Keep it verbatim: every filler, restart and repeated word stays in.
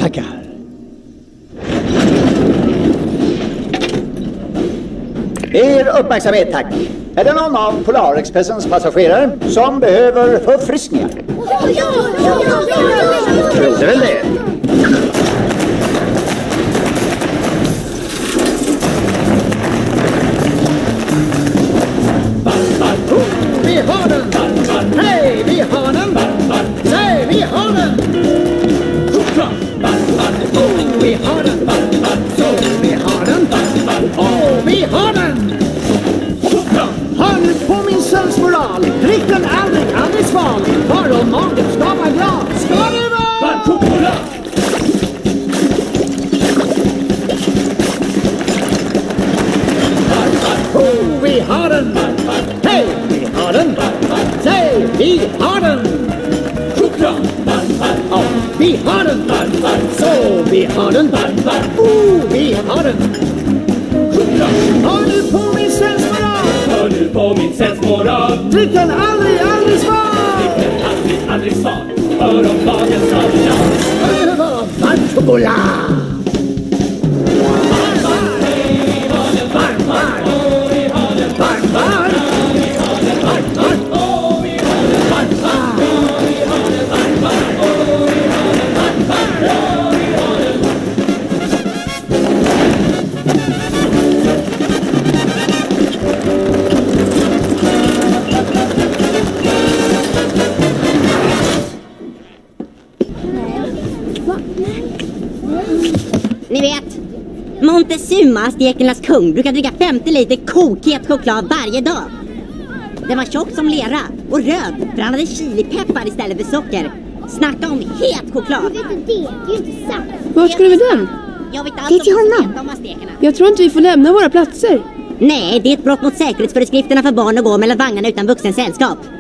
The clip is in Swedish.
tackar. Er uppmärksamhet, tack. Är det någon av Polarexpressens passagerare som behöver förfriskningar? Ja, ja, ja, ja, ja, ja. Trodde väl det. Vi har den! Hej, vi har den! Nej, vi har den! Oh, vi har den! Så, vi har den! Oh, vi har den! Hör nu på min sons moral. Drick den aldrig, aldrig sval. För om magen ska vara glad, ska det vara! Oh, vi har den! Hej, vi har den! Säg, vi har den! Oh, vi har den! Så, vi har den! Oh, vi har den! Hör nu på min sensmoral! Hör nu på min sensmoral! Drick den aldrig, aldrig sval! Drick den aldrig, aldrig sval! För om dagen ska bli glad! Det var varmt choklad! Ni vet, Montezuma, stekernas kung, brukar dricka femtio liter kokhet choklad varje dag. Den var tjock som lera och röd, för han hade chilipeppar istället för socker. Snacka om het choklad. Du vet inte det, det är ju inte sant. Vart ska du med den? Jag vet allt Det är till om honom. de här stekarna. Jag tror inte vi får lämna våra platser. Nej, det är ett brott mot säkerhetsföreskrifterna för barn att gå mellan vagnarna utan vuxen sällskap.